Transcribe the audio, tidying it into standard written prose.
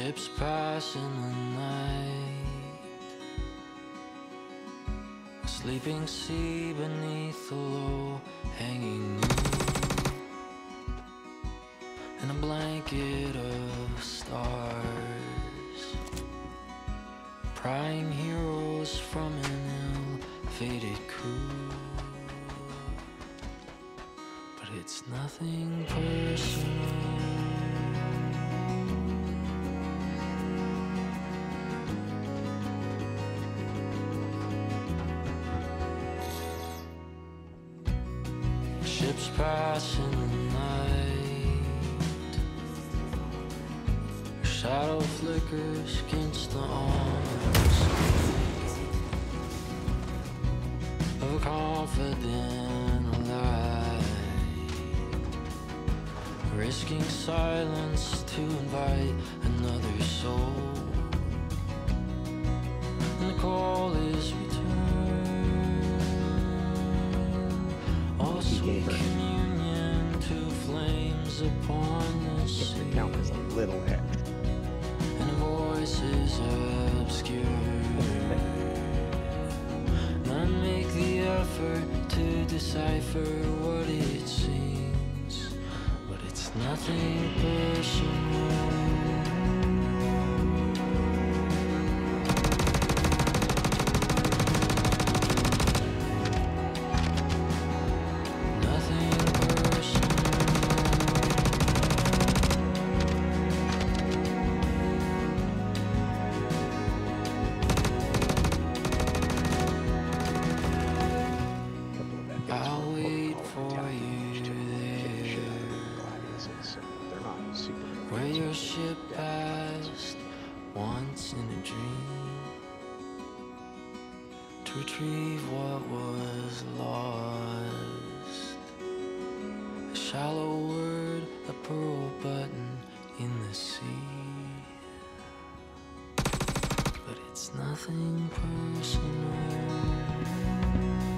Ships pass in the night, a sleeping sea beneath the low hanging moon, in a blanket of stars, prying heroes from an ill-fated crew. But it's nothing personal. Ships pass in the night, your shadow flickers against the arms of a confident light, risking silence to invite another soul, and the call is sweet communion to flames upon the sea. The count is a little hit. And voices obscure. None make the effort to decipher what it seems, but it's nothing personal. I'll wait for you there, where your ship passed once in a dream, to retrieve what was lost. A shallow word, a pearl button in the sea, but it's nothing personal.